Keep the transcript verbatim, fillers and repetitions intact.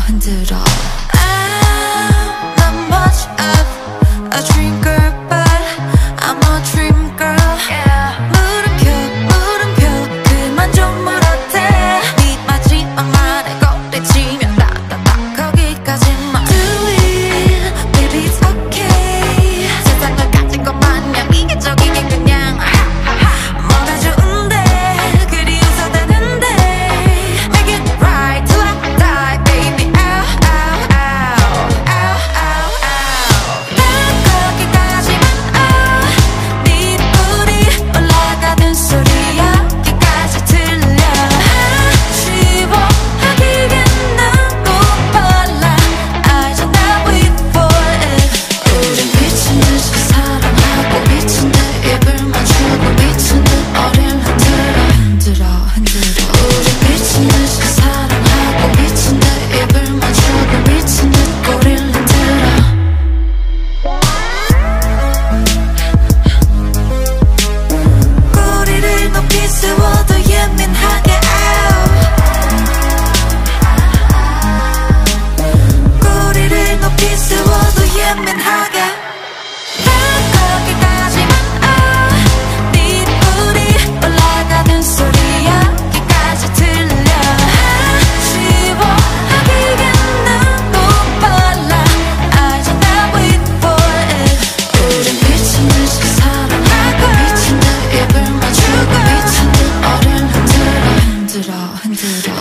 흔들어. I'm not much of a dream girl, but I'm a dream girl. 물음표 물음표 그만 좀 멀어대. 네 마지막 말에 꼬리치면 따따따 거기까지만. Do it, baby it's okay. 세상을 가진 것 마냥 이기적이게 그냥 뭐가 좋은데 그리 웃어대는데. Make it right till I die, baby. Ow, ow, ow, ow, ow, ow. 난 거기까지만. Oh, 네 불이 올라가는 소리 여기까지 들려. 아쉬워 하기엔 너무 빨라. 알잖아 we for it. 우린 미친 듯이 사랑하고 미친 듯 입을 맞추고 미친 듯 어릴 흔들어 흔들어 흔들어. 우린 미친 듯이 사랑하고 미친 듯 입을 맞추고 미친 듯 꼬리를 흔들어. 꼬리를 높이 세워도 예민하게. 꼬리를 높이 세워도 예민하게. 난 거기까지만. Oh, 네 불이 올라가는 소리 여기까지 들려. 아쉬워 하기엔 너무 빨라. 알잖아 we for it. 우린 미친 듯이 사랑하고 미친 듯 입을 맞추고 미친 듯 어릴 흔들어 흔들어 흔들어.